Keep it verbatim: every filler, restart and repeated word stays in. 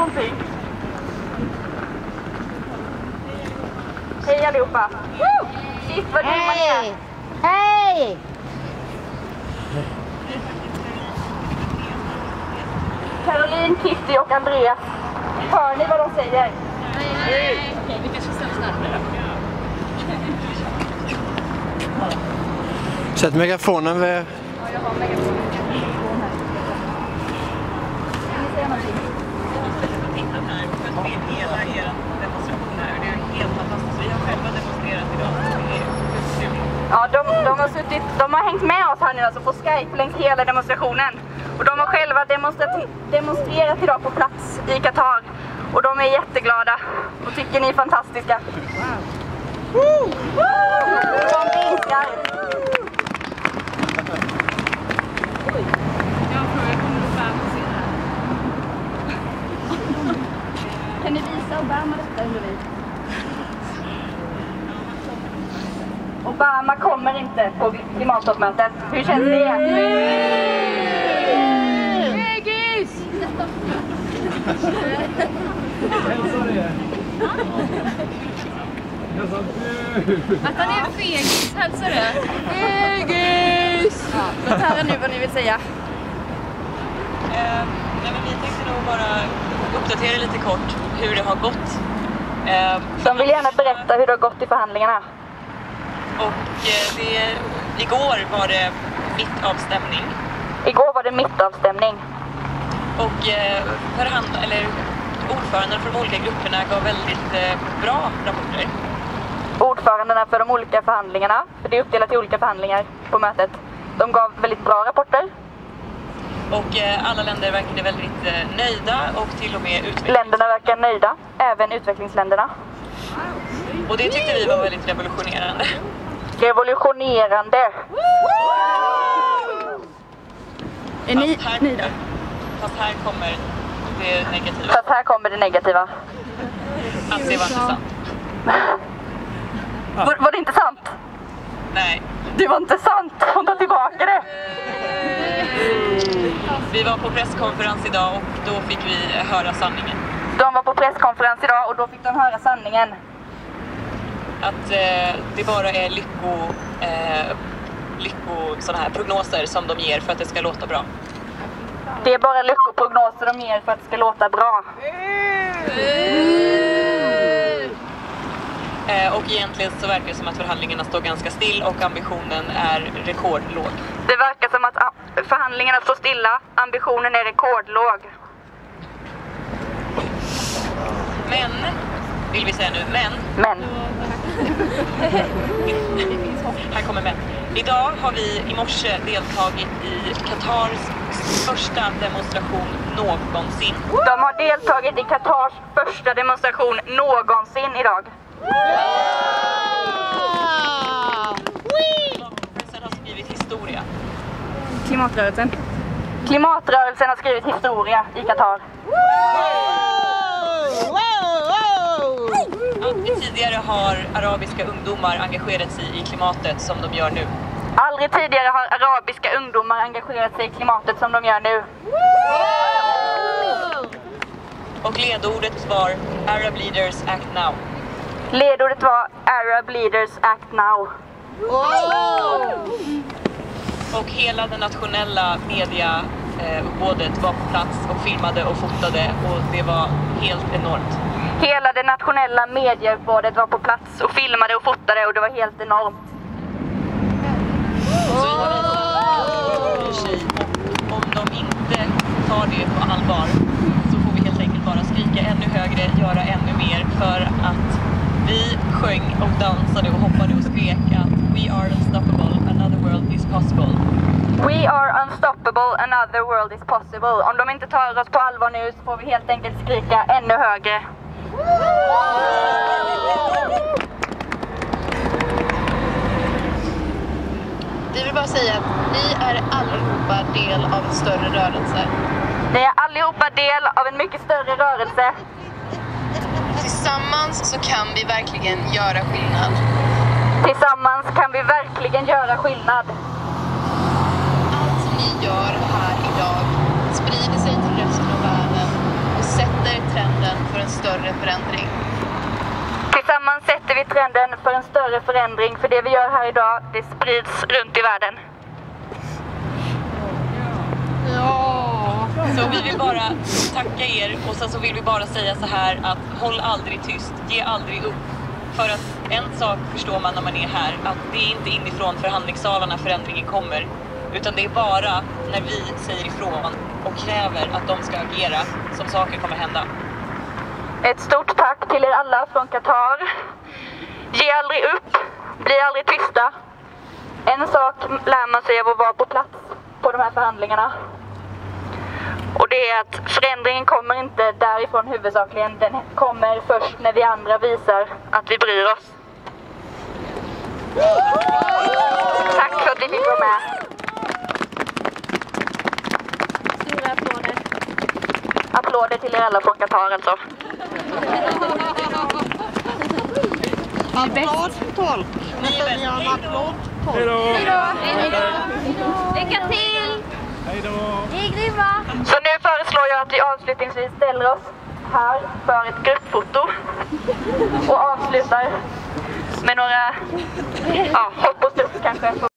någonting. Hej allihopa! Woo! Shit vad grymma ni är! Hej! Caroline, Kitty och Andreas. Hör ni vad de säger? Nej. Okej, vi kanske ställer närmare då. Sätt megafonen vid... Ja, jag har megafonen. Kan ni säga någonting? Titta här, för att se hela er demonstration här. Det är helt fantastiskt. Vi har själva demonstrerat idag. Det är kul. Ja, de, de, har suttit, de har hängt med oss här nu alltså på Skype längs hela demonstrationen. Och de har själva demonstrerat, demonstrerat idag på plats i Qatar. Och de är jätteglada och tycker ni är fantastiska. Wow. Woo! De vinkar. Jag tror jag kommer att Obama se det här. Kan ni visa Obama detta under vi? Obama kommer inte på klimattoppmötet. Hur känns det? Fegis! Att han är en fegis, hälsar du? Fegis! Ja, låt höra nu vad ni vill säga. Eh, nej, men vi tänkte nog bara uppdatera lite kort hur det har gått. Eh, De vill gärna berätta hur det har gått i förhandlingarna. och eh, det, igår var det mittavstämning. Igår var det mittavstämning. Och eh, förhand, eller ordföranden för de olika grupperna gav väldigt eh, bra rapporter. Ordförandena för de olika förhandlingarna, för det är uppdelat i olika förhandlingar på mötet, de gav väldigt bra rapporter. Och eh, alla länder verkade väldigt eh, nöjda och till och med utvecklings... Länderna verkar nöjda, även utvecklingsländerna. Och det tyckte vi var väldigt revolutionerande. Revolutionerande! Är ni Fast här, nöjda? fast här kommer det negativa. Fast här kommer det negativa. Att det var inte sant. Var, var det inte sant? Nej. Det var inte sant! Hon tar tillbaka det! Vi var på presskonferens idag och då fick vi höra sanningen. De var på presskonferens idag och då fick de höra sanningen. Att eh, det bara är lycko, eh, lycko såna här prognoser som de ger för att det ska låta bra. Det är bara lyckoprognoser de ger för att det ska låta bra. Eh, och egentligen så verkar det som att förhandlingarna står ganska still och ambitionen är rekordlåg. Det verkar som att ah, förhandlingarna står stilla, ambitionen är rekordlåg. Men, vill vi säga nu, men... Men, Här kommer men. Idag har vi i morse deltagit i Qatars första demonstration någonsin. de har deltagit i Qatars första demonstration någonsin idag. Rörelsen har skrivit historia. Klimatrörelsen. Klimatrörelsen har skrivit historia i Qatar. Aldrig tidigare har arabiska ungdomar engagerat sig i klimatet som de gör nu. Aldrig tidigare har arabiska ungdomar engagerat sig i klimatet som de gör nu. Och ledordet var Arab Leaders Act Now. Ledordet var Arab Leaders Act Now. Och hela det nationella mediauppbådet var på plats och filmade och fotade och det var helt enormt. Hela det nationella medieuppbådet var på plats och filmade och fotade och det var helt enormt. Så vi har visat bryr sig och om de inte tar det på allvar så får vi helt enkelt bara skrika ännu högre, göra ännu mer för att vi sjöng och dansade och hoppade och skrek att we are unstoppable, another world is possible. We are unstoppable, another world is possible. Om de inte tar oss på allvar nu så får vi helt enkelt skrika ännu högre. Vi vill bara säga att ni är allihopa del av en större rörelse. Ni är allihopa del av en mycket större rörelse. Tillsammans så kan vi verkligen göra skillnad. Tillsammans kan vi verkligen göra skillnad. Allt som ni gör här idag sprider sig till resten av världen och sätter trenden en större förändring. Tillsammans sätter vi trenden för en större förändring, för det vi gör här idag, det sprids runt i världen. Ja. Så vi vill bara tacka er och sen så vill vi bara säga så här att håll aldrig tyst, ge aldrig upp. För att en sak förstår man när man är här, att det är inte inifrån förhandlingssalarna förändringen kommer. Utan det är bara när vi säger ifrån och kräver att de ska agera som saker kommer hända. Ett stort tack till er alla från Qatar. Ge aldrig upp, bli aldrig tysta. En sak lär man sig av att vara på plats på de här förhandlingarna. Och det är att förändringen kommer inte därifrån huvudsakligen. Den kommer först när vi andra visar att vi bryr oss. Tack för att vi fick vara med. Stora applåder. Applåder till er alla från Qatar alltså. Applåd tolk. Ni är bäst. Hej då. Hej då. Lycka till! Hej då. Ni är grymma! Så nu föreslår jag att vi avslutningsvis ställer oss här för ett gruppfoto och avslutar med några ja, hopp och studs kanske.